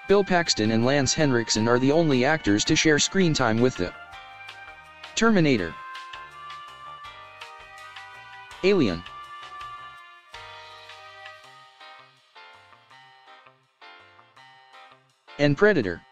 Bill Paxton and Lance Henriksen are the only actors to share screen time with the Terminator, Alien, and Predator.